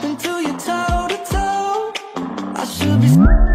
into your toe to toe. I should be